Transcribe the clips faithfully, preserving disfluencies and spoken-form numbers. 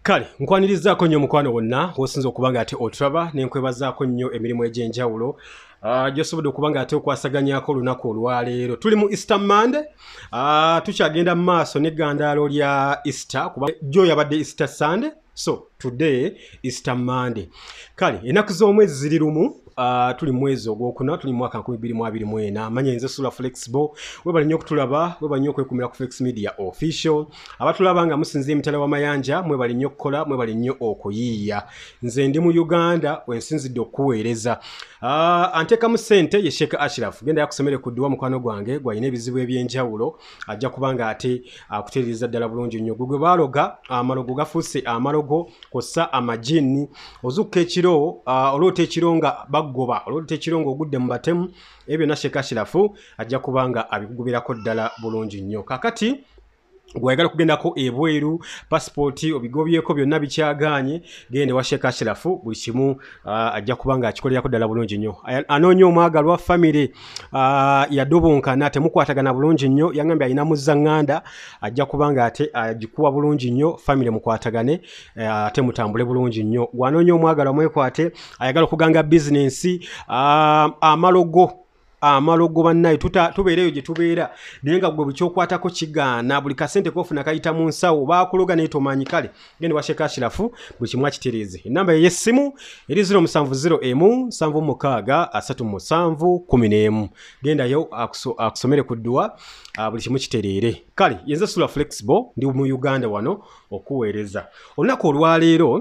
Kale nkwanirizaako nnyo mukwano wonna wosinza okubanga ate otulaba nenkwebazaako nnyo emirimu egy'enjawulo uh, gyosobodde okubanga ate okwasaganyako olunaku olwaleero. Tuli mu Easter Monday, uh, tukyagenda mu maaso n'eggandaalo lya Easter kuba jjo yabadde Easter Sunday, so today Easter Monday. Kale ennaku z'omwezi ziri lumu. Uh, tuli mwezi ogwokuna tuli mwaka nkumi bbiri mu abiri mu ena. Manya nze Sula Flexible, webali nnyo okutulaba, webali nnyo okwekumira ku Flex Media Official. Abatulaba nga musinze emitala w'amayanja, mwebali nnyo okukola, mwebali nnyo okuyiiya. Nze ndi mu Uganda wensinzidde okuweereza. Uh, antekamu ssente ye Sheikh Ashraf. Genda yakusomere ku dduwa mukwano gwange gwalina ebizibu eby'enjawulo, ajja kubanga ate akutereeza ddala bulungi nnyo. Gwe baloga amalogo gafuuse amalogo kossa amajini ozukka ekiro, uh, olwota ekiro nga goba olwota ekiro nga ogudde mu batemu, ebyo na Sheikh Ashraf ajja kubanga abikugubirako ddala bulungi nnyo. Kakati gwayagala kugendako ebweru, passport obigobyeko byonna bikyaganye, gende wa Sheikh Ashraf, buli kimu uh, ajja kubanga akikolerako ddala bulungi nnyo. Anoonya omwagalwa family uh, yadobonkana temukwatagana bulungi nnyo, yangambye alina muzaŋŋanda, ajja kubanga ate agikuwa uh, bulungi nnyo, family mukwatagane uh, ate mutambule bulungi nnyo. Gwanoonya omwagalwa mwekwate, ayagala okuganga business uh, amalogo amalogo bannaye tubeereyo gye tubeera naye nga gwe bukyokwatako kigaana, buli kasente kofuna kayita mu nsawo baakuloga naye tomanyi. Kale gende wa Sheikh Ashraf buli kimu akitereeze. Ennamba ye y'essimu eri zero musanvu zero emu nsanvu mukaaga asatu musanvu kumi n'emu. Gendayo akusomere ku dduwa buli kimu kitereere. Kale yenze Sula Flexible ndi mu Uganda wano okuweereza. Olunaku olwaleero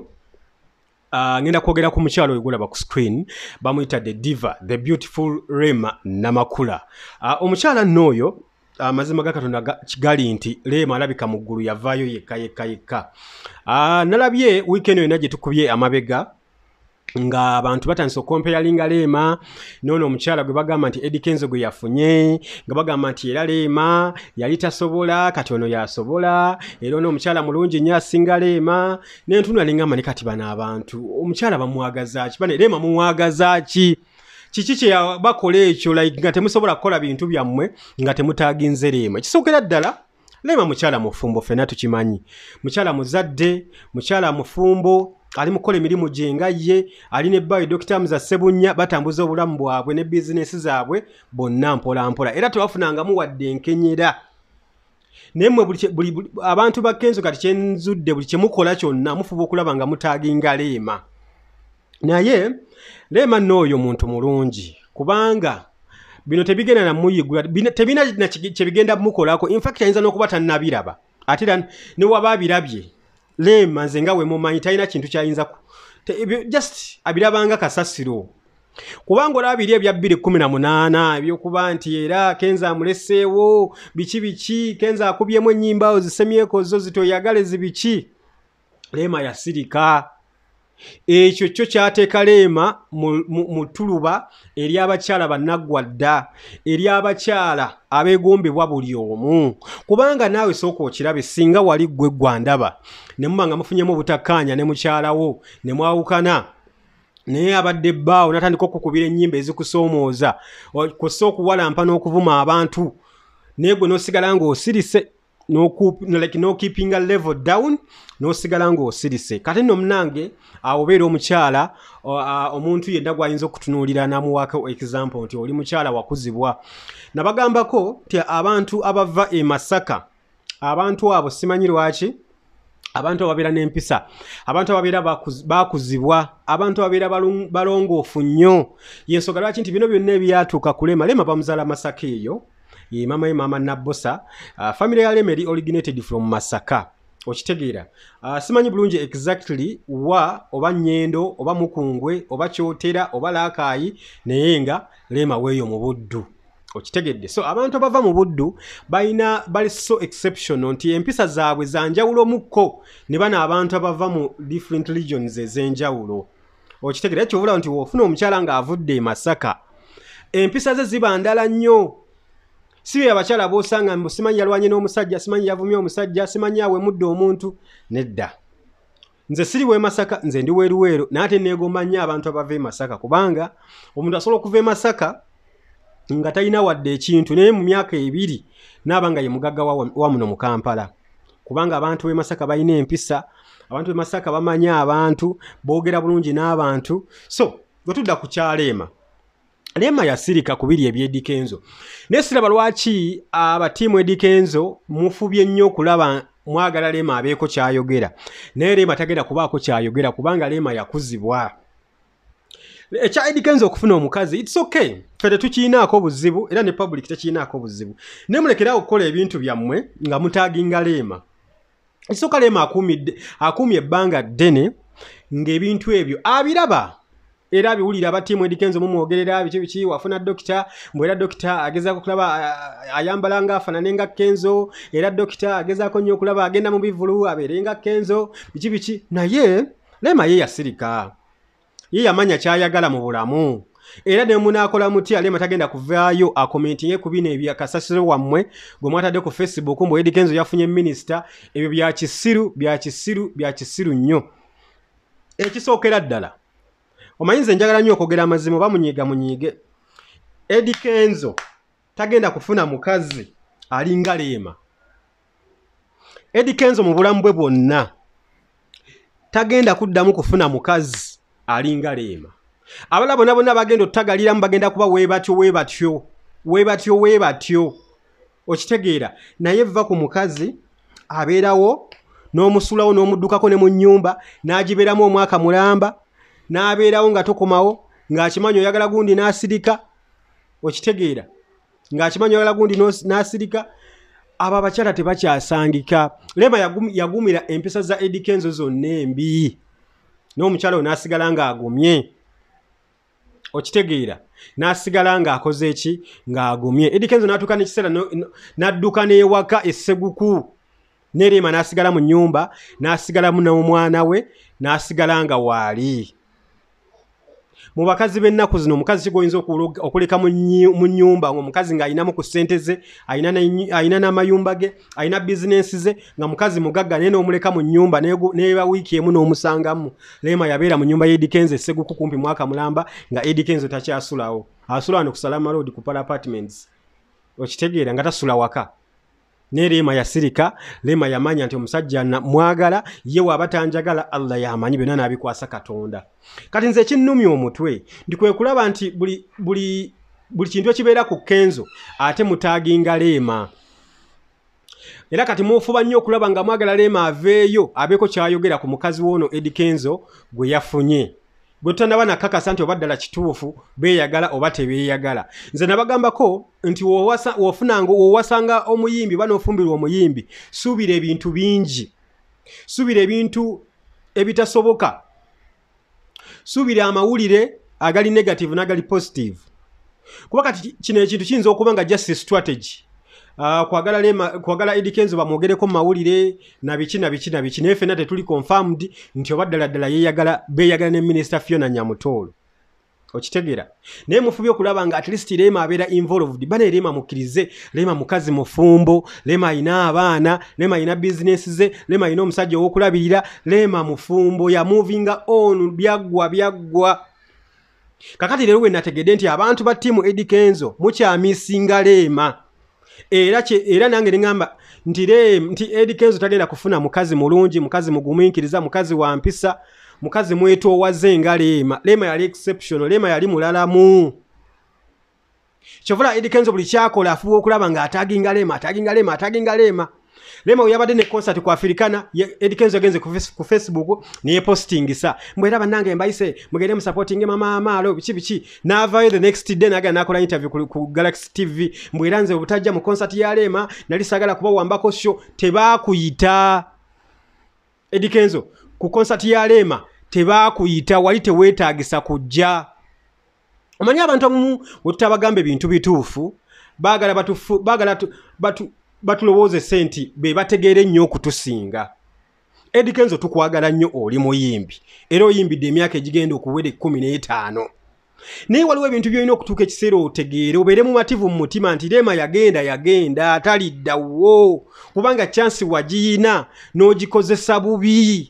Uh, ngenda kwogera ku mukyala oyo gulaba ku screen, bamuyita the diva, the beautiful Rema Namakula. Uh, omukyala n'oyo amazima uh, ga Katonda gali nti Rema alabika mu ggulu yavaayo yekka yekka yekka. Uh, nalabye weekend yonna gye tukubye amabega nga abantu batandise okompeyalinga Rema nono omukyala gwe bagamba nti Eddie Kenzo gwe yafunye, nga bagamba nti era Rema yali tasobola kati ono yasobola, era ono omukyala mulungi nnyo asinga Rema. N'entunula n'engamba ne kati bano abantu omukyala bamwagaza ki? Bane Rema mumwagaza ki? Kiki kye bakola ekyo like nga temusobola kukola bintu byammwe nga temutaaginze Rema? Kisookera ddala Rema mukyala mufumbo, ffenna tukimanyi. Mukyala muzadde, mukyala mufumbo, ali mukola emirimu gye nga ye, ali ne bayo Dokita Muza Sebunya, batambuza obulamu bwabwe ne bizinesi zaabwe bonna mpola mpola, era tebafunangamu wadde enkenyera. Nemwe buli, buli, buli abantu ba Kenzo kati kyenzudde buli kye mukola kyonna mufuba okulaba nga mutaaginga Rema. Naye Rema n'oyo muntu mulungi kubanga bino tebigenda na muyigula, tebina kye bigenda mukolako. In fact ayinza n'okuba tannabiraba, ate ne waba abirabye Rema nze nga we mumanyi talina kintu kyayinza just abirabanga kasasiro, kubanga olabiri ebya bbiri kkumi na munaana ebyokuba nti era Kenzo amuleseewo biki biki, Kenzo akubyemu ennyimba ozisemyeko zo zitoyagale zibiki. Rema yasirika. Ekyo kyo kyateeka Rema mu tuluba eri abakyala bannaggwadda, eri abakyala abeegombebwa buli omu, kubanga naawe sooka okirabe singa wali ggwe gwandaba ne muba nga mufunyemu obutakkaanya ne mukyalawo ne mwawukana naye abadde bbaawo n'atandika okukubira ennyimba ezikusoomooza kw'ossa okuwalampa n'okuvuma abantu naye gwe n'osigala ng'osirise no keeping a level down, no sigala ng'osirise. Kati nno munange awobeera omukyala omuntu yenna gw'ayinza okutunuulira n'amuwaako example nti oli mukyala wakuzibwa. Nabagambako nti abantu abava e Masaka, abantu abo simanyi lwaki, abantu ababeera n'empisa, abantu ababeera baakuzibwa, abantu ababeera balongoofu nnyo. Y'ensonga lwaki nti bino byonna ebyatuuka ku Rema. Rema bamuzaala Masaka eyo, ye mama ye mama Nabosa. Uh, family ya Rema eri originated from Masaka. Okitegeera. Uh, simanyi bulungi exactly wa oba Nyendo oba Mukungwe oba Kyotera oba Laakayi, naye nga Rema weeyo mu Buddu. Okitegedde. So abantu abava mu Buddu balina bali so exceptional nti empisa zaabwe zanjawulo mukko ne bana abantu abava mu different regions ez'enjawulo. Okitegeera ekyo obula nti wofuna omukyala nga avudde e Masaka, empisa ze ziba ndala nnyo. Sibe abakyala bosanga mbu simanyi yalwanye n'omusajja, simanyi yavumye omusajja, simanyi awe mudde omuntu. Nedda. Nze siri we Masaka, nze ndi weruweru, nate neegomba nnyo abantu abava e Masaka kubanga omuntu asobola okuva e Masaka nga talina wadde ekintu naye mu myaka ebiri n'aba nga ye mugagga wa muno mu Kampala. Kubanga abantu b'e Masaka balina empisa, abantu be Masaka bamanya abantu boogera bulungi n'abantu. So bwe tudda ku kyaleema, Rema yasirika kubiri eby'Eddie Kenzo. Nesiraba lwaki abatiimu Eddie Kenzo mufubye nnyo okulaba mwagala Rema abeeko kyayogera. Naye Rema tagenda kubaako kyayogera kubanga Rema yakuzibwa. Ekya Eddie Kenzo okufuna omukazi, it's okay. Ffe tetukiinaako buzibu era ne public tekiinaako buzibu. Ne mulekerawo okukola ebintu byammwe nga mutaaginga Rema. Isooka Rema akuumidde akuumye ebbanga ddene ng'ebintu ebyo abiraba. Era biwulira abatiimu Eddie Kenzo mumwogerera biki biki wafuna dokita mbwera dokita agezaako kulaba ayambala nga afaanane nga Kenzo, era dokita agezaako nnyo okulaba agenda mu bivulu abeere nga Kenzo biki biki. Naye Rema ye yasirika, ye yamanya kyayagala mu bulamu. Era ne munaakola mutya Rema tagenda kuvaayo akomentinge ku bino ebyakasasiro wammwe gwe mwatadde ku Facebook mbu Eddie Kenzo yafunye minisita. Ebyo bya kisiru bya kisiru bya kisiru nnyo. Ekisookera ddala, omanyize njagala nnyo okwogera amazima bamunyiiga munyiige. Eddie Kenzo tagenda kufuna mukazi alinga Rema. Eddie Kenzo mu bulamu bwe bwonna tagenda kuddamu kufuna mukazi alinga Rema. Abala bonna bonna bagenda ottagaliramu bagenda kuba weebatyo weebatyo weebatyo weebatyo. Okitegeera, naye va ku mukazi abeerawo n'omusulawo n'omuddukako ne mu nnyumba n'agibeeramu omwaka mulamba n'abeerawo nga tokomawo ng'akimanyi oyagala gundi n'asirika. Okitegeera, ng'akimanyi oyagala gundi n'asirika. Abo abakyala tebakyasangika. Rema yagumira empisa za Eddie Kenzo zonna embi, n'omukyala we n'asigala ng'agumye. Okitegeera, n'asigala ng'akoze eki ng'agumye. Eddie Kenzo n'atuuka n'ekiseera n'adduka n'ewaka esseguku. Ne Rema n'asigala mu nnyumba, n'asigalamu n'omwana we, n'asigala nga waali. Mu bakazi b'ennaku zino omukazi kigoyinza okuleka mu nnyumba ng'omukazi ng'ayinamu ku ssente ze, ayina n'amayumba ge, ayina bizinensi ze, nga mukazi mugagga naye n'omuleka mu nnyumba n'eba wiiki emu n'omusangamu. Rema yabeera mu nnyumba y'Eddie Kenzo esseguku kumpi mwaka mulamba nga Eddie Kenzo takyasulawo. Asula wano ku Salama Road ku Pala Apartments. Okitegeera nga tasula waka. Ne Rema yasirika. Rema yamanya nti omusajja mwagala, ye wabatanjagala Allah yamanyi byonna n'abikwasa Katonda. Kati nze kinnumya omutwe ndi kwe kulaba nti buli buli buli kintu ekibeera ku Kenzo ate mutaaginga Rema. Era kati mufuba nnyo okulaba nga mwagala Rema aveeyo abeeko kyayogera ku mukazi w'ono Eddie Kenzo gwe yafunye. Gwe tutandaba nakakasa nti obaddala kituufu beeyagala oba tebeeyagala. Nze nabagambako nti wofunanga owasanga omuyimbi banoofumbirwa omuyimbi, suubira ebintu bingi, suubira ebintu ebitasoboka, suubira amawulire agali negative n'agali positive. Kuba kati kino ekintu kiyinza okuba nga just strategy. Uh, kwagala Rema kwagala Eddie Kenzo bamwogereko mu mawulire na biki na biki na biki, naye ffenna tetuli confirmed nti obaddala ddala yeeyagala beeyagala ne Minister Fiona Nyamutoolo. Okitegeera, naye mufubye okulaba nga at least Rema abeera involved. Bane Rema mukkirize, Rema mukazi mufumbo, Rema ayina abaana, Rema ayina business ze, Rema ayina omusajja ow'okulabirira, Rema mufumbo ya moving on, byaggwa byaggwa. Kakati leero we nategedde nti abantu ba ttiimu Eddie Kenzo mukyamisinga Rema. Era che era nange ngamba nti re nti Eddie Kenzo tagenda kufuna mukazi mulungi, mukazi mugumiikiriza, mukazi wa mpisa, mukazi mweto wazenga Rema. Rema yali exceptional, Rema yali mulalamu. Chovula Eddie Kenzo buli kyakola afuba okulaba nga ataginga Rema, ataginga Rema, ataginga Rema. Rema uyabadde ne concert ku Africana, Eddie Kenzo agenze ku Facebook niye posting sa. Mbwera banange mbayise mugende mu supporting mama Amalo bichi bichi. N'avaayo the next day naga nakola interview ku, ku Galaxy T V. Mbwera nze obutajja mu concert ya Rema nali sagala kuba wambako show tebaakuyita. Eddie Kenzo ku concert ya Rema tebaakuyita, wali teweetaagisa kujja. Omanyi abantu abamu wetutabagambe bintu bituufu baagala batufu baagala tu, batu batulowooze senti be bategeere nnyo okutusinga. Eddie Kenzo tukwagala nnyo oli muyimbi, era oyimbidde emyaka egigenda okuwera ekkumi n'etaano. Naye waliwo ebintu by'olina okutuuka ekiseera otegeere obeere mumativu mu mutima nti Rema yagenda yagenda taliddawo kubanga chance wagiyina n'ogikozesa bubi.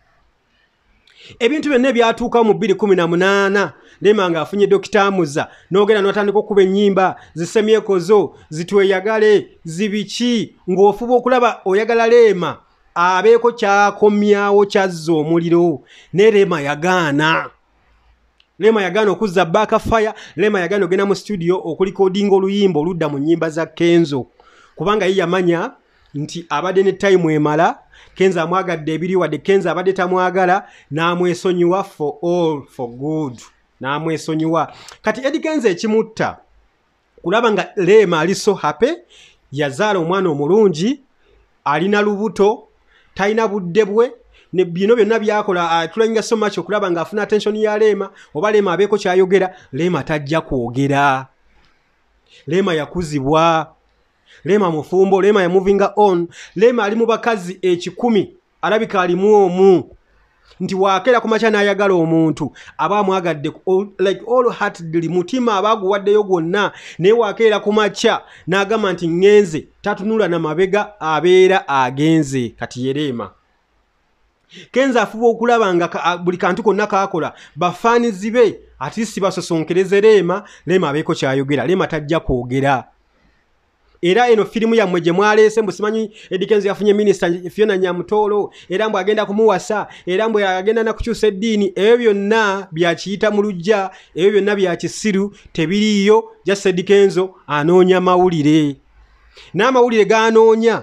Ebintu byonna byatuuka mu bbiri kumi na munaana Rema nga afunye Dokita Muza n'ogenda n'otandika okuba ennyimba zisemyekozo zitweyagale zibiki ng'ofuba okulaba oyagala Rema abeeko kyakomyawo kyazza omuliro ne Rema yagaana Rema yagaana okuzza backfire Rema yagaana ogenda mu studio okulikodinga oluyimba oludda mu nnyimba za Kenzo kubanga ye yamanya nti abadde ne time emala Kenzo amwagadde ebiri wadde Kenzo abadde tamwagala n'amwesonyiwa for all for good n'amwesonyiwa kati Eddie Kenzo ekimutta kulaba nga Rema ali so happy yazaala omwana omulungi alina lubuto talina budde bwe ne bino byonna byakola uh, tulanyinga so much okulaba nga afuna attention ya Rema oba Rema abeeko kyayogera Rema tajja kwogera Rema yakuzibwa Rema mufumbo Rema ya moving on Rema ali mu bakazi ekikumi alabika alimu omu nti waakera ku macha n'ayagala omuntu aba amwagadde like all heartedly mutima abaguwaddeyo gwonna naye waakera ku macha n'agamba nti ngenze tatunula na mabega abeera agenze kati ye Rema Kenzo afuba okulaba nga buli kantu konna kaakola bafaanizi be ati si basosonkereze Rema Rema abeeko kyayogera Rema tajja kwogera era eno filimu yammwe gye mwaleese mbu simanyi Eddie Kenzo yafunye minisita Fiona Nyamutolo era mbu agenda kumuwasa era mbu agenda na kukyusa eddiini ebyo byonna byakiyita mu lujja ebyo byonna bya kisiru tebiriiyo just Eddie Kenzo anoonya mawulire n'amawulire g'anoonya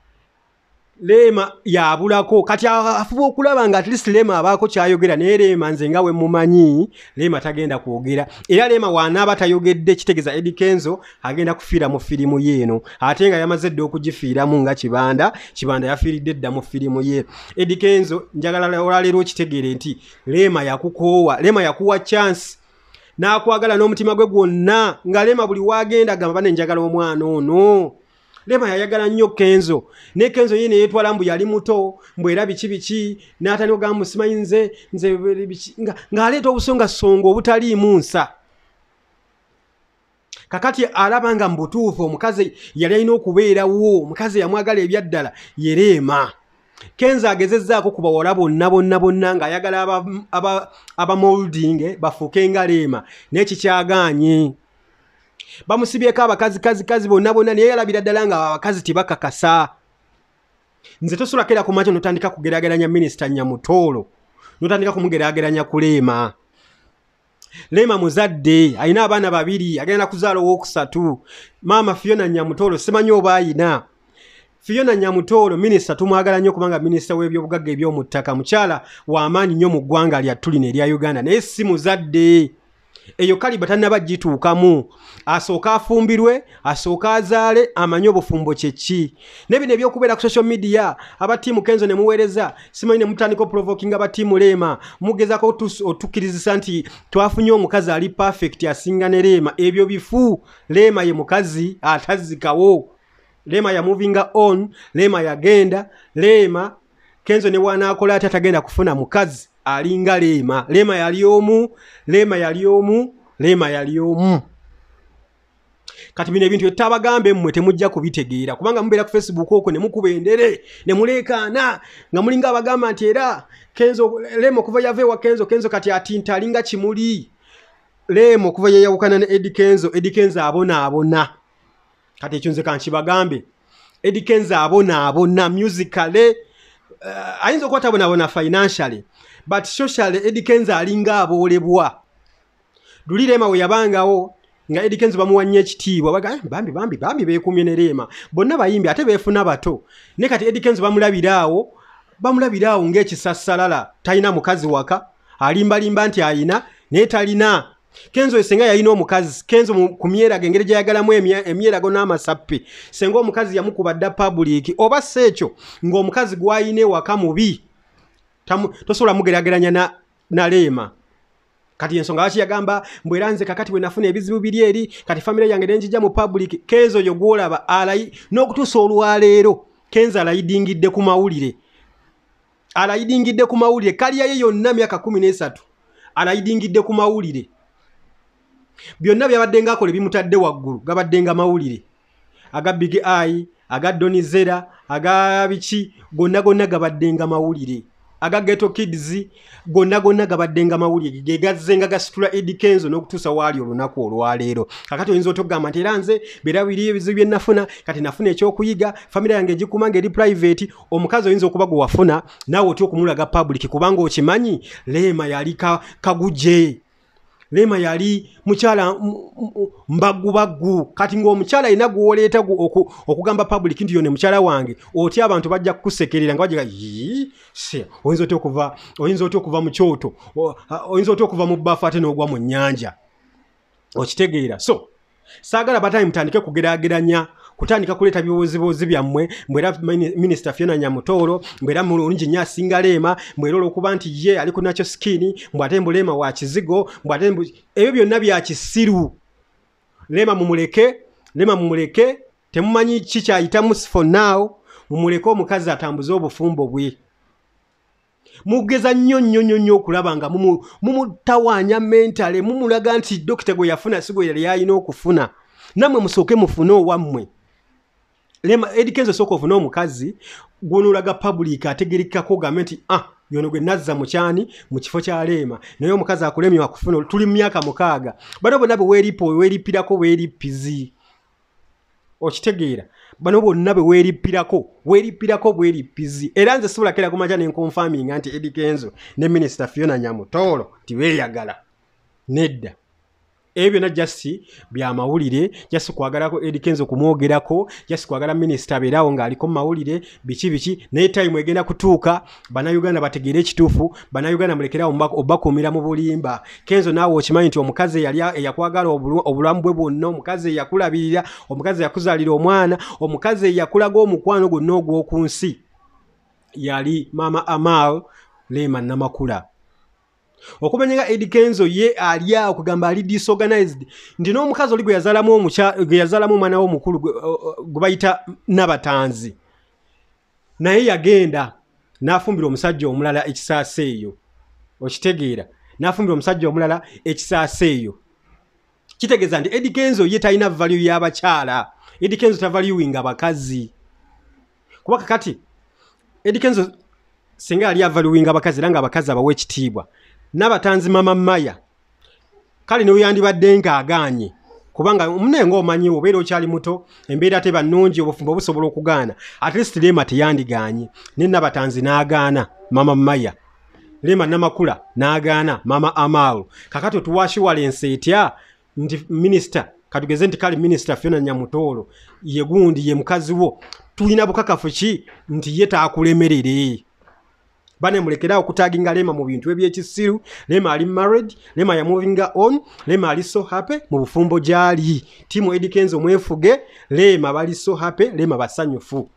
Rema yabulako kati afuba okulaba nga at least Rema abaako kyayogera naye Rema nze nga we mumanyi Rema tagenda kwogera era Rema wanaaba tayogedde kitegeeza Eddie Kenzo agenda kufiira mu firimu yeeno ate nga yamaze dde okugifiiramu nga Kibanda Kibanda yafiiridde dda mu firimu ye Eddie Kenzo njagala olaleero okitegeere nti Rema yakukoowa Rema yakuwa chance n'akwagala n'omutima gwe gwonna nga Rema buli waagenda gamba bane njagala omwana ono Rema yayagala nnyo Kenzo ne Kenzo yene yetwala mbu yali muto mbu era biki biki n'atandika okugamba musimanyi nze nze biki ng'aleeta obusonga songo obutaliimu nsa kakati alaba nga mbutuufu omukazi yali alina okubeerawo omukazi yamwagala ebyaddala ye Rema Kenzo agezezzaako ku bawala bonna bonna bonna ng'ayagala aba, aba, aba molding bafuuke nga Rema naye kikyagaanye bamusibyeko abakazi kazi kazi bonna bonna naye yalabira ddala nga abakazi tibakakasa nze tosulakera ku macho notandika kugeraageranya minisita Nyamutolo notandika kumugeraageranya ku Rema Rema muzadde alina abaana babiri agenda kuzaala owookusatu maama Fiona Nyamutolo simanyi oba ayina Fiona Nyamutolo minisita tumwagala nnyo kubanga minisita w'ebyobugagga eby'omuttaka mukyala w'amaanyi nnyo mu ggwanga lyattu lino erya Uganda naye si muzadde eyo kaliba tannaba gituukamu asooka afumbirwe asooka azaale amanye obufumbo kyeki ne bino ebyokubeera ku social media aba tiimu Kenzo ne muweereza simanyi ne mutandika provoking aba tiimu Rema mugezako otukkirizisa nti twafunye omukazi ali perfect asinga ne Rema ebyo bifu Rema ye mukazi atazikawo Rema ya moving on Rema yagenda Rema Kenzo ne wanaakola ati atagenda kufuna mukazi alinga Rema Rema yali omu Rema yali omu Rema yali omu kati bino ebintu etabagambe mmwe temujja kubitegeera kubanga mubeera ku Facebook okwo ne mukubendere ne muleekaana nga mulinga abagamba nti era Kenzo Rema kuva yave wa Kenzo Kenzo kati atinta alinga kimuli Rema kuva yayawukana ne Eddie Kenzo Eddie Kenzo abona abona kati ekyo nze kankibagambe Eddie Kenzo abona abona musically uh, ayinza okuba tabonabona financially but socially Eddie Kenzo alinga aboolebwa luli Rema we yabangawo nga Eddie Kenzo bamuwanye ekitiibwa baga bambi bambi bambi beekumye ne Rema bonna bayimbi ate beefuna bato ne kati Eddie Kenzo bamulabiraawo bamulabiraawo ng'ekisassalala talina mukazi waka alimbalimba nti ayina naye talina Kenzo esenga yalina omukazi Kenzo ku myerago engeri gyayagalamu emyerago n'amasappi senga omukazi yamukubadda public oba seekyo ng'omukazi gwayine waka mubi tosobola mugeraageranya na, na Rema kati ensonga lwaki yagamba mbwera nze kakati bwe nafuna ebizibu biri eri kati famire yange nenjija mu public Kenzo yo gwolaba alayi n'okutuusa olwaleero Kenzo alayidingidde ku mawulire alayidingidde ku mawulire kaliya ye yonna myaka kumi n'esatu alayidingidde ku mawulire byonna byabadde ngaakola ebimutadde waggulu gabadde nga mawulire aga Big Eye aga Donizera aga biki gonna gonna gabadde nga mawulire aga ghetto kids gonna gonna gabaddenga mawulire ge gazzenga gasitula Eddie Kenzo n'okutuusa waali olunaku olwaleero. Kakati oyinza otogamba nti era nze birabiriye ebizibu bye nafuna kati nafuna ekyokuyiga family yange egikumanga eri private. Omukazi oyinza okuba gwe wafuna naawe otya okumulaga public kubanga okimanyi Rema yali ka, kaguje. Rema yali mukyaala mbagubaggu. Kati ng'omukyala alina gwoleeta oku, okugamba public nti yone mukyala wange otya abantu bajja kukusekerera nga bajiga yii se oyinza otya okuva oyinza otya okuva mu kyoto oyinza otya okuva mu bbafu ate n'ogwa mu nnyanja okitegeera. So saagala batayi mutandike kugeraageranya kutandika kuleta biwozibozi byamwe mbwera Minister Fiona Nyamutoro mbwera mulungi nnyo asinga Rema mbwera olw'okuba nti ye ali ku nakyo skini mbwate mbu Rema wa kizigo mbwate mbu ebyo byonna bya kisiru. Rema mumuleke Rema mumuleke temumanyi kikyayitamu for now mumuleke omukazi atambuze obufumbo bwe. Mugeza nnyo nnyo nnyo nnyo okulaba nga mumutawaanya mentale mumulaga nti dokita gwe yafuna sigo yali yalina okufuna namwe musooke mufune owammwe. Rema Eddie Kenzo soko ofuna omukazi gw'onolaga public ategerekako gambe nti ah yono gwe nazza mu kyani mu kifo kya Rema naye omukazi akulemye kufuna tuli mu myaka mukaaga bano bonna bwe weeripo weeripirako weeripizi okitegeera bano bonna bwe weeripirako weeripirako bweripizi era nze sibulakira kumaja ne confirming anti Eddie Kenzo ne Minister Fiona Nyamutoro tibeeyagala nedda. Ebyo na just bya mawulire just kwagalako Eddie Kenzo kumwogerako just kwagala minister berawo ng'aliko mawulire biki biki ne time egenda kutuuka bana Uganda bategeere ekituufu bana Uganda mulekerawo obakumira mu bulimba. Kenzo naawe okimanyi nti omukazi yali eyakwagala obulamu bwe bwonna omukazi yakulabirira omukazi yakuzaalira omwana omukazi yakulaga omukwano gwonna ogw'oku nsi yali Mama Amal Rema Namakula. Okumenyenga Eddie Kenzo ye alya okugamba ali disorganized ndino omukazi oli gwe yazalamu omucha gwe yazalamu omwana wo mukulu gwe bayita Nabatanzi naye yagenda nafumbira omusajja omulala ekisaase eyo okitegeera nafumbira omusajja omulala ekisaase eyo kitegeeza nti Eddie Kenzo ye talina value y'abakyala. Eddie Kenzo tavaluing abakazi kuba kakati Eddie Kenzo singa ali avaluing abakazi era nga abakazi abawe ekitiibwa Nabatanzi Mama Maya kale ne yandibadde nga aganye kubanga omunengo omanyi obeera okyali muto embeera teba nnungi obufumbo busobola okugaana at least Rema teyandiganye ne Nabatanzi n'agaana Mama Maya Rema Namakula n'agaana Mama Amal. Kakato tuwashiwalense etya nti minister katugeze nti kale Minister Fiona Nyamutoro ye gundi ye mukazi wo tulina bukakafu ki nti ye taakulemerere. Bane mulekera okutaginga Rema mu bintu ebyekisiru. Rema ali married, Rema ya moving on, Rema ali so happy mu bufumbo gyali. Timu Eddie Kenzo mwefuge, Rema bali so happy, Rema basanyufu.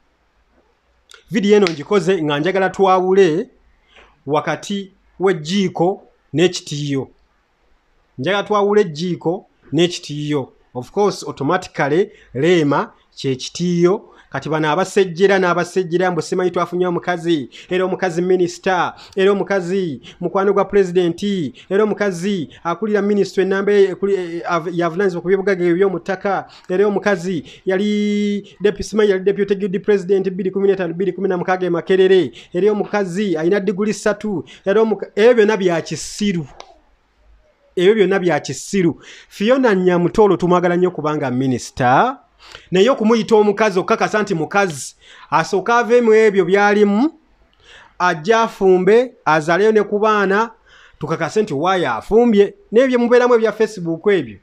Video eno njikoze nga njagala twawule wakati w'ejjiiko n'ekitiyo. Njagala twawule ejjiiko n'ekitiyo. Of course automatically Rema kye kitiyo. Kati bana abasejjera n'abasejjera mbo simanyi twafunye omukazi era omukazi minister era omukazi mukwano gwa president era omukazi akulira ministry enambe yavunaanizibwa ku by'obugagga eby'omutaka era omukazi yali deputy yali deputy president bbiri kumi n'etaano bbiri kumi na mukaaga e Makerere era omukazi alina diguli ssatu era ebyo byonna bya kisiru ebyo byonna bya kisiru. Fiona Nyamutoro tumwagala nnyo kubanga minister naye okumuyita omukazi okukakasa nti mukazi asooka aveemu ebyo byalimu ajja afumbe azaleyo ne ku baana tukakase nti waaya afumbye n'ebyo mubeeramu ebya Facebook ebyo.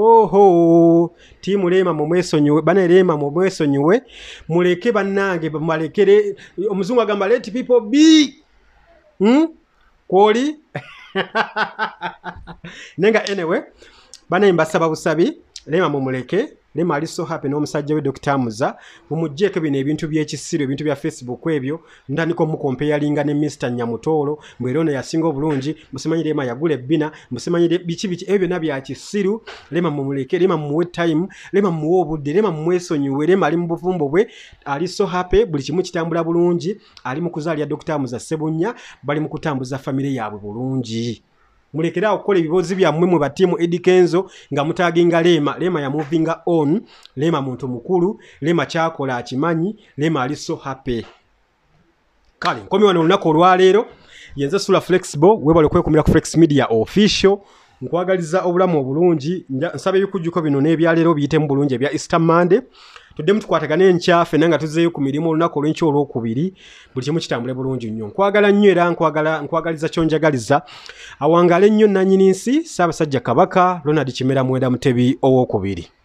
Oho tiimu Rema Mumwesonyiwe bana Rema Mumwesonyiwe muleke bannange balekere omuzungu agamba let people be hmm? Kwoli nenga anyway bana mbasaba busabi Rema mumuleke Rema ali so happy n'omusajja we Doctor Muza mumujjeko bino ebintu by'ekisiru ebintu bya Facebook ebyo ndandiko mu comparing ne Mister Nyamutoro mbwerone yasinga obulungi musimanyi Rema yagula ebbina musimanyi biki biki ebyo nabya kisiru. Rema mumuleke Rema muwe time Rema muwe obudde Rema mumwesonyiwe Rema ali mu bufumbo bwe ali so happy buli kimu kitambula bulungi ali mu kuzaalya Doctor Muza Sebunya bali mu kutambuza family yaabwe bulungi. Mulekera okukola ebibozi byammwe mu batiimu Eddie Kenzo nga mutaginga Rema. Rema ya moving on, Rema muntu mukulu, Rema kyakola akimanyi, Rema ali so happy. kale nkomi wano olunaku olwaleero yenze Sula Flexible webale kwekumira ku Flex Media Official nkwagaliza obulamu obulungi nsaba ebikujjuko bino n'ebyaleero biyite mu bulungi ebya Easter Monday tuddemu tukwatagane enkyafe nanga tuzeeyo ku mirimu olunaku olw'enkya olwokubiri buli kimu kitambule bulungi nnyo nkwagala nnyo era nkwagala nkwagaliza kyonjagaliza awangale nnyo nannyini nsi Ssaabasajja Kabaka Ronald Kimera Mwenda Mutebi owokubiri.